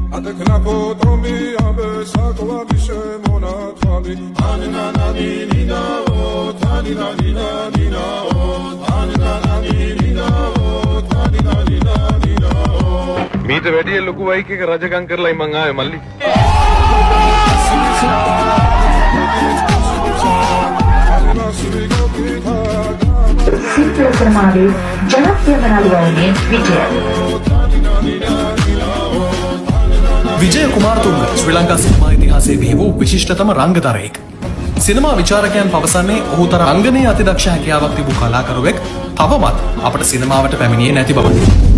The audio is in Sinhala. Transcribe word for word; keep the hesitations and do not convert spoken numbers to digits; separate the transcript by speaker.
Speaker 1: මීට වැඩිය ලොකු වයික් එක රජකම් කරලායි මං ආවේ මල්ලි.
Speaker 2: සිත්ල ප්‍රමාණය ජනප්‍රිය වනාලුවනේ විජය.
Speaker 3: විජය කුමාරතුංග ශ්‍රී ලංකා සිනමා ඉතිහාසයේ බිහි වූ විශිෂ්ටතම රංගතරයෙක්. සිනමා විචාරකයන් පවසන්නේ ඔහු තරම් රංගනයේ අතිදක්ෂ හැකියාවක් තිබූ කලාකරුවෙක් තවමත් අපට සිනමාවට පැමිණියේ නැති බවයි.